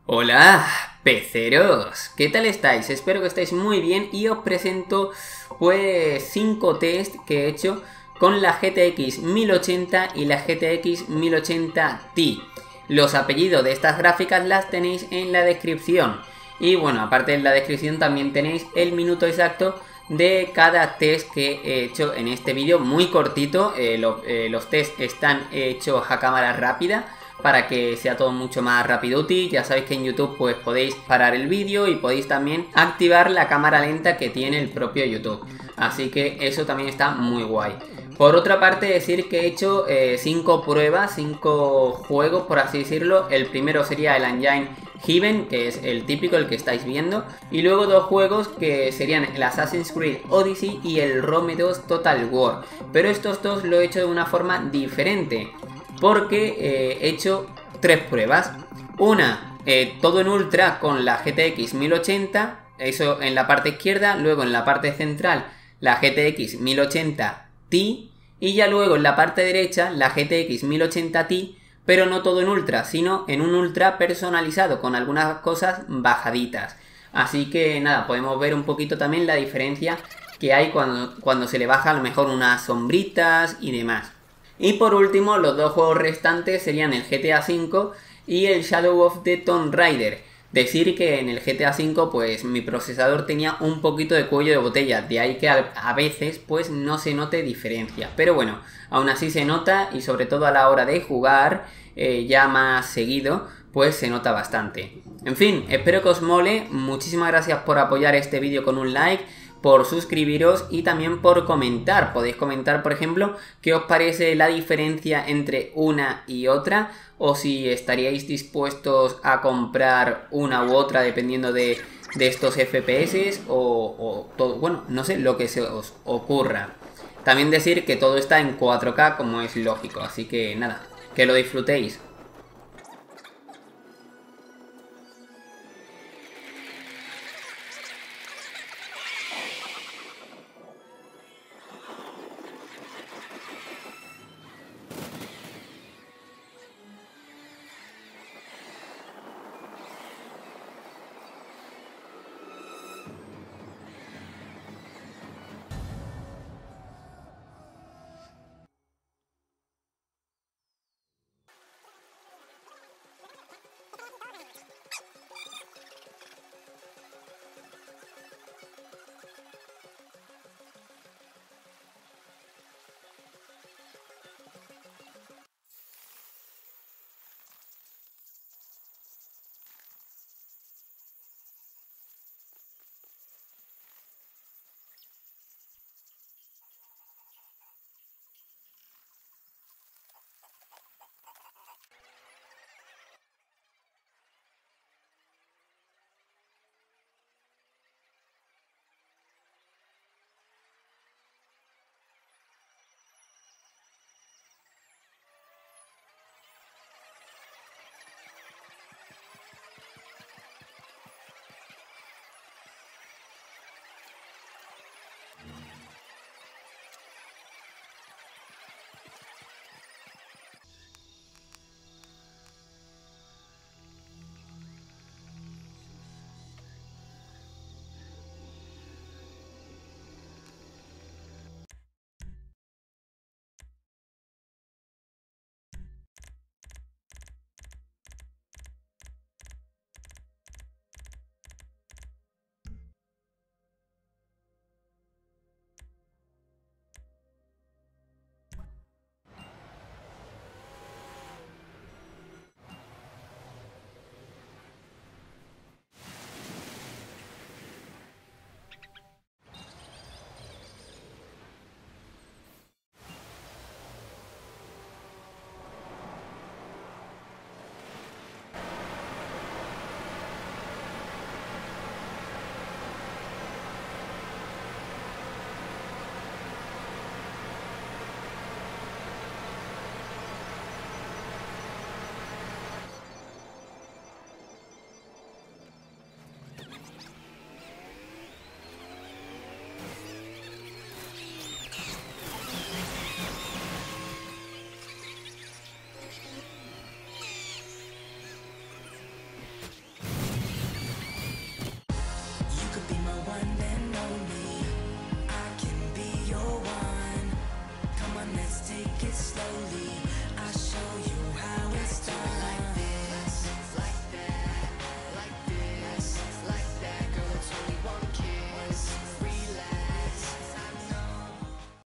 Hola, peceros, ¿qué tal estáis? Espero que estéis muy bien y os presento pues 5 test que he hecho con la GTX 1080 y la GTX 1080 Ti. Los apellidos de estas gráficas las tenéis en la descripción. Y bueno, aparte de la descripción también tenéis el minuto exacto de cada test que he hecho en este vídeo, muy cortito. Los test están hechos a cámara rápida para que sea todo mucho más rápido útil. Ya sabéis que en YouTube pues podéis parar el vídeo y podéis también activar la cámara lenta que tiene el propio YouTube, así que eso también está muy guay. Por otra parte, decir que he hecho 5 pruebas, 5 juegos por así decirlo. El primero sería el Engine Heaven, que es el típico, el que estáis viendo, y luego 2 juegos que serían el Assassin's Creed Odyssey y el Rome 2 Total War. Pero estos dos lo he hecho de una forma diferente, porque he hecho 3 pruebas. Una, todo en ultra con la GTX 1080, eso en la parte izquierda. Luego en la parte central la GTX 1080 Ti, y ya luego en la parte derecha la GTX 1080 Ti, pero no todo en ultra, sino en un ultra personalizado con algunas cosas bajaditas. Así que nada, podemos ver un poquito también la diferencia que hay cuando se le baja a lo mejor unas sombritas y demás. Y por último, los 2 juegos restantes serían el GTA V y el Shadow of the Tomb Raider. Decir que en el GTA V pues mi procesador tenía un poquito de cuello de botella, de ahí que a veces pues no se note diferencia. Pero bueno, aún así se nota, y sobre todo a la hora de jugar ya más seguido pues se nota bastante. En fin, espero que os mole. Muchísimas gracias por apoyar este vídeo con un like, por suscribiros y también por comentar. Podéis comentar, por ejemplo, qué os parece la diferencia entre una y otra, o si estaríais dispuestos a comprar una u otra dependiendo de estos FPS o todo, bueno, no sé, lo que se os ocurra. También decir que todo está en 4K, como es lógico, así que nada, que lo disfrutéis.